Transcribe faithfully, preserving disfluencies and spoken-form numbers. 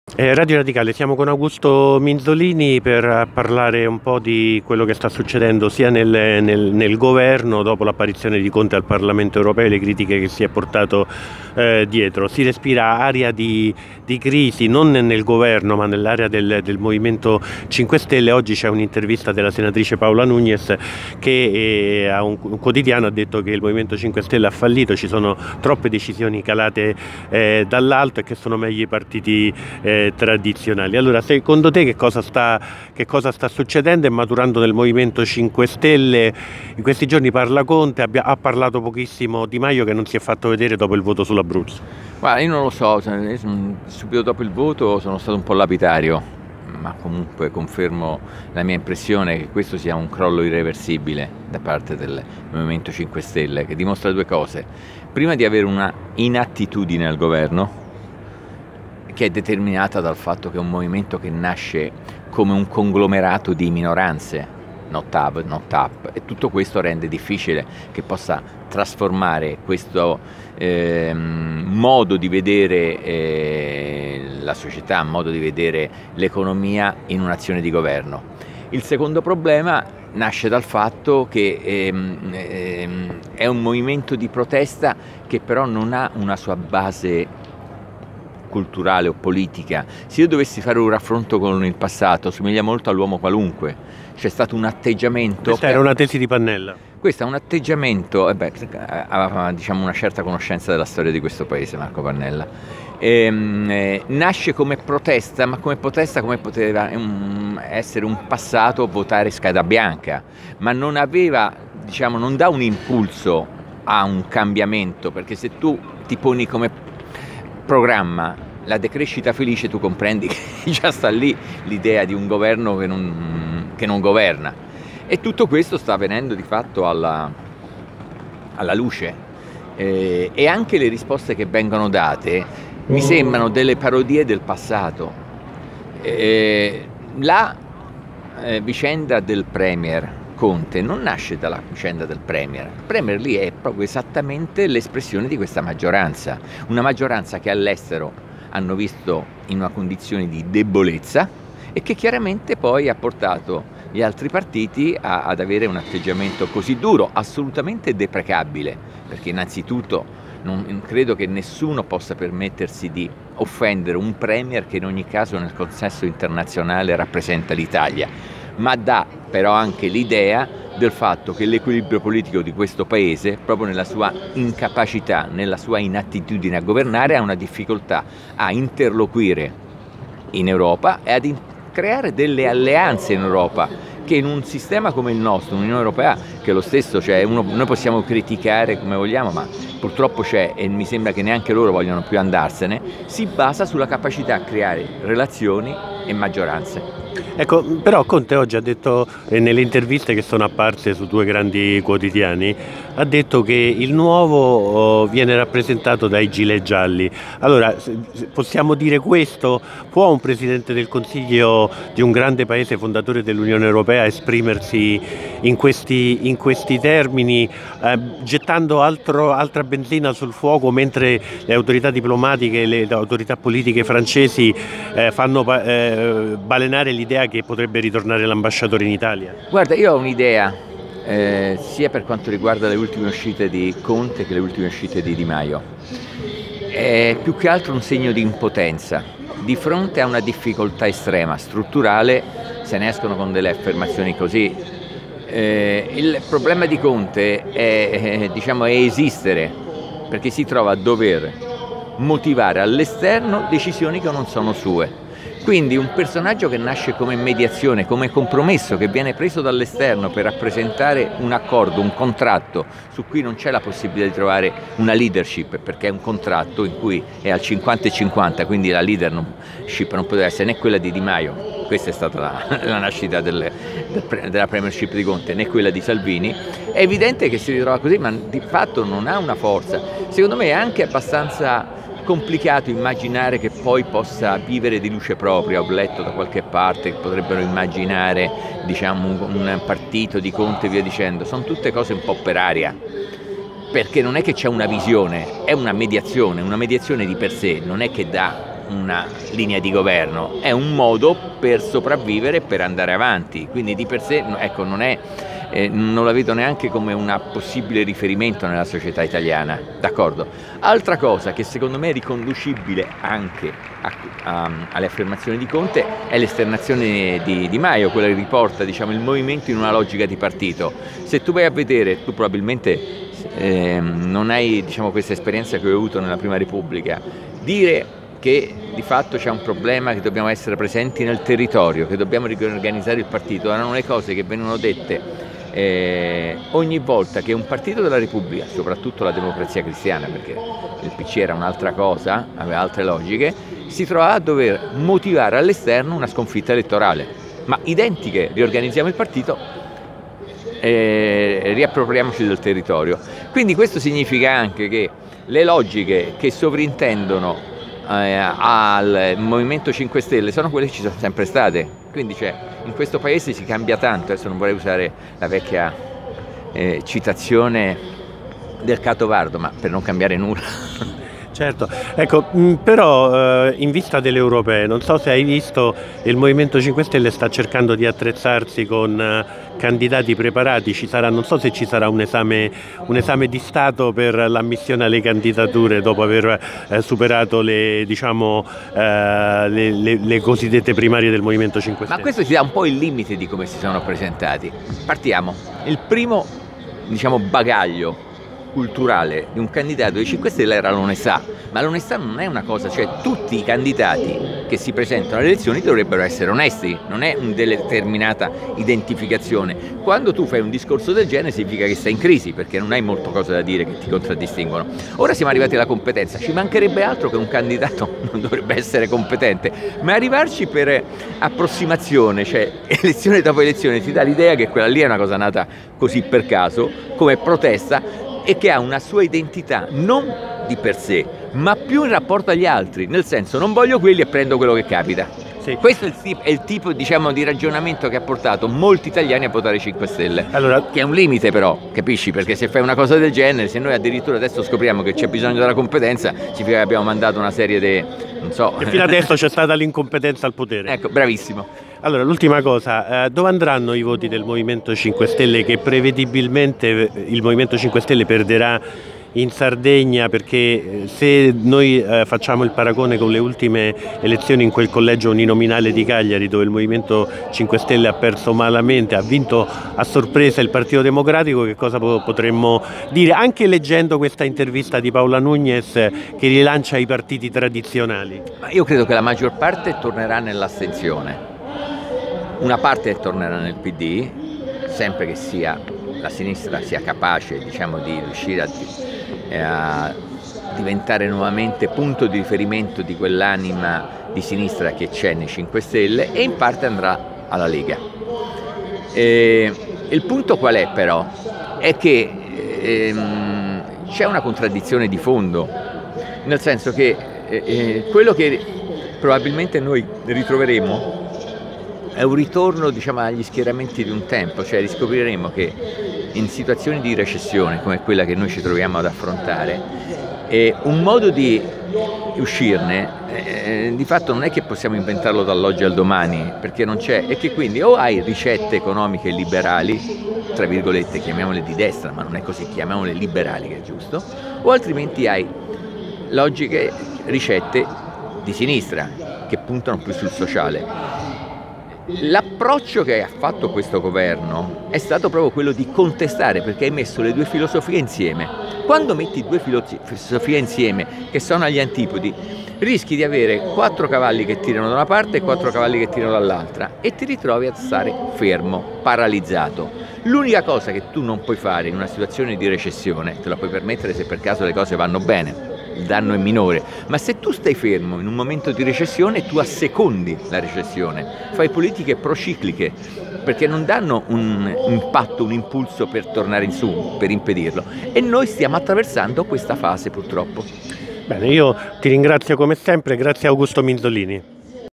Eh, Radio Radicale, siamo con Augusto Minzolini per parlare un po' di quello che sta succedendo sia nel, nel- nel governo dopo l'apparizione di Conte al Parlamento europeo e le critiche che si è portato eh, dietro. Si respira aria di, di crisi non nel governo ma nell'area del, del Movimento cinque Stelle. Oggi c'è un'intervista della senatrice Paola Nugnes che eh, a un, un quotidiano ha detto che il Movimento cinque Stelle ha fallito, ci sono troppe decisioni calate eh, dall'alto e che sono meglio i partiti eh, tradizionali. Allora, secondo te che cosa sta, che cosa sta succedendo e maturando nel Movimento cinque Stelle? In questi giorni parla Conte, abbia, ha parlato pochissimo Di Maio che non si è fatto vedere dopo il voto sull'Abruzzo. Guarda, io non lo so, subito dopo il voto sono stato un po' lapidario, ma comunque confermo la mia impressione che questo sia un crollo irreversibile da parte del Movimento cinque Stelle, che dimostra due cose. Prima di avere una inattitudine al governo, che è determinata dal fatto che è un movimento che nasce come un conglomerato di minoranze, not up, not up, e tutto questo rende difficile che possa trasformare questo eh, modo di vedere eh, la società, modo di vedere l'economia in un'azione di governo. Il secondo problema nasce dal fatto che ehm, ehm, è un movimento di protesta che però non ha una sua base culturale o politica. Se io dovessi fare un raffronto con il passato, somiglia molto all'uomo qualunque. C'è stato un atteggiamento. Questa era una tesi di Pannella. Questo è un atteggiamento, eh beh, aveva diciamo una certa conoscenza della storia di questo paese, Marco Pannella. Ehm, eh, nasce come protesta, ma come protesta come poteva um, essere un passato votare scheda bianca, ma non aveva, diciamo, non dà un impulso a un cambiamento, perché se tu ti poni come programma la decrescita felice, tu comprendi che già sta lì l'idea di un governo che non, che non governa, e tutto questo sta avvenendo di fatto alla, alla luce eh, e anche le risposte che vengono date mi sembrano delle parodie del passato. Eh, la eh, vicenda del Premier Conte non nasce dalla vicenda del Premier. Il Premier lì è proprio esattamente l'espressione di questa maggioranza, una maggioranza che all'estero hanno visto in una condizione di debolezza e che chiaramente poi ha portato gli altri partiti a, ad avere un atteggiamento così duro, assolutamente deprecabile, perché innanzitutto non credo che nessuno possa permettersi di offendere un Premier che in ogni caso nel consesso internazionale rappresenta l'Italia, ma dà però anche l'idea del fatto che l'equilibrio politico di questo paese, proprio nella sua incapacità, nella sua inattitudine a governare, ha una difficoltà a interloquire in Europa e ad in- creare delle alleanze in Europa, che in un sistema come il nostro, un'Unione Europea che è lo stesso, cioè uno, noi possiamo criticare come vogliamo, ma purtroppo c'è e mi sembra che neanche loro vogliono più andarsene, si basa sulla capacità a creare relazioni e maggioranze. Ecco, però Conte oggi ha detto, eh, nelle interviste che sono apparse su due grandi quotidiani, ha detto che il nuovo oh, viene rappresentato dai gilet gialli. Allora, possiamo dire questo? Può un Presidente del Consiglio di un grande paese fondatore dell'Unione Europea esprimersi in questi, in questi termini, eh, gettando altro, altra benzina sul fuoco, mentre le autorità diplomatiche e le autorità politiche francesi eh, fanno eh, balenare l'idea che potrebbe ritornare l'ambasciatore in Italia? Guarda, io ho un'idea, eh, sia per quanto riguarda le ultime uscite di Conte che le ultime uscite di Di Maio. È più che altro un segno di impotenza. Di fronte a una difficoltà estrema, strutturale, se ne escono con delle affermazioni così. Eh, il problema di Conte è, eh, diciamo, è esistere, perché si trova a dover motivare all'esterno decisioni che non sono sue. Quindi un personaggio che nasce come mediazione, come compromesso, che viene preso dall'esterno per rappresentare un accordo, un contratto su cui non c'è la possibilità di trovare una leadership, perché è un contratto in cui è al cinquanta e cinquanta, quindi la leadership non poteva essere né quella di Di Maio, questa è stata la, la nascita del, del, della premiership di Conte, né quella di Salvini. È evidente che si ritrova così, ma di fatto non ha una forza. Secondo me è anche abbastanza complicato immaginare che poi possa vivere di luce propria. Ho letto da qualche parte che potrebbero immaginare, diciamo, un, un partito di Conte e via dicendo. Sono tutte cose un po' per aria, perché non è che c'è una visione, è una mediazione. Una mediazione di per sé non è che dà una linea di governo, è un modo per sopravvivere e per andare avanti, quindi di per sé ecco, non è Eh, non la vedo neanche come un possibile riferimento nella società italiana, d'accordo? Altra cosa che secondo me è riconducibile anche a, a, alle affermazioni di Conte è l'esternazione di Di Maio, quella che riporta, diciamo, il movimento in una logica di partito. Se tu vai a vedere, tu probabilmente eh, non hai, diciamo, questa esperienza che ho avuto nella Prima Repubblica, dire che di fatto c'è un problema, che dobbiamo essere presenti nel territorio, che dobbiamo riorganizzare il partito, erano le cose che vengono dette Eh, ogni volta che un partito della Repubblica, soprattutto la Democrazia Cristiana, perché il P C era un'altra cosa, aveva altre logiche, si trovava a dover motivare all'esterno una sconfitta elettorale, ma identiche: riorganizziamo il partito, eh, riappropriamoci del territorio. Quindi questo significa anche che le logiche che sovrintendono eh, al Movimento cinque Stelle sono quelle che ci sono sempre state. Quindi cioè, in questo paese si cambia tanto, adesso non vorrei usare la vecchia eh, citazione del Catovardo, ma per non cambiare nulla. Certo, ecco, mh, però eh, in vista delle europee, non so se hai visto, il Movimento cinque Stelle sta cercando di attrezzarsi con eh, candidati preparati, ci sarà, non so se ci sarà un esame, un esame di Stato per l'ammissione alle candidature dopo aver eh, superato le, diciamo, eh, le, le, le cosiddette primarie del Movimento cinque Stelle. Ma questo ci dà un po' il limite di come si sono presentati. Partiamo. Il primo, diciamo, bagaglio culturale di un candidato dei cinque Stelle era l'onestà, ma l'onestà non è una cosa, cioè tutti i candidati che si presentano alle elezioni dovrebbero essere onesti, non è una determinata identificazione. Quando tu fai un discorso del genere significa che sei in crisi, perché non hai molto cose da dire che ti contraddistinguono. Ora siamo arrivati alla competenza, ci mancherebbe altro che un candidato non dovrebbe essere competente, ma arrivarci per approssimazione, cioè elezione dopo elezione, ti dà l'idea che quella lì è una cosa nata così per caso, come protesta, e che ha una sua identità non di per sé, ma più in rapporto agli altri, nel senso non voglio quelli e prendo quello che capita. Sì. Questo è il tipo, è il tipo diciamo, di ragionamento che ha portato molti italiani a votare cinque Stelle, allora, che è un limite però, capisci? Perché se fai una cosa del genere, se noi addirittura adesso scopriamo che c'è bisogno della competenza, significa che abbiamo mandato una serie di, non so... E fino adesso c'è stata l'incompetenza al potere. Ecco, bravissimo. Allora, l'ultima cosa, eh, dove andranno i voti del Movimento cinque Stelle, che prevedibilmente il Movimento cinque Stelle perderà in Sardegna, perché se noi eh, facciamo il paragone con le ultime elezioni in quel collegio uninominale di Cagliari, dove il Movimento cinque Stelle ha perso malamente, ha vinto a sorpresa il Partito Democratico, che cosa po- potremmo dire? Anche leggendo questa intervista di Paola Nugnes che rilancia i partiti tradizionali. Ma io credo che la maggior parte tornerà nell'astensione. Una parte tornerà nel P D, sempre che sia la sinistra sia capace, diciamo, di riuscire a, eh, a diventare nuovamente punto di riferimento di quell'anima di sinistra che c'è nei cinque Stelle, e in parte andrà alla Lega. E il punto qual è però? È che ehm, c'è una contraddizione di fondo, nel senso che eh, quello che probabilmente noi ritroveremo è un ritorno, diciamo, agli schieramenti di un tempo, cioè riscopriremo che in situazioni di recessione come quella che noi ci troviamo ad affrontare, eh, un modo di uscirne eh, di fatto non è che possiamo inventarlo dall'oggi al domani, perché non c'è, e che quindi o hai ricette economiche liberali, tra virgolette chiamiamole di destra, ma non è così, chiamiamole liberali, che è giusto, o altrimenti hai logiche, ricette di sinistra che puntano più sul sociale. L'approccio che ha fatto questo governo è stato proprio quello di contestare, perché hai messo le due filosofie insieme. Quando metti due filosofie insieme che sono agli antipodi, rischi di avere quattro cavalli che tirano da una parte e quattro cavalli che tirano dall'altra, e ti ritrovi a stare fermo, paralizzato. L'unica cosa che tu non puoi fare in una situazione di recessione, te la puoi permettere se per caso le cose vanno bene, il danno è minore, ma se tu stai fermo in un momento di recessione, tu assecondi la recessione, fai politiche procicliche, perché non danno un impatto, un impulso per tornare in su, per impedirlo, e noi stiamo attraversando questa fase purtroppo. Bene, io ti ringrazio come sempre, grazie a Augusto Minzolini.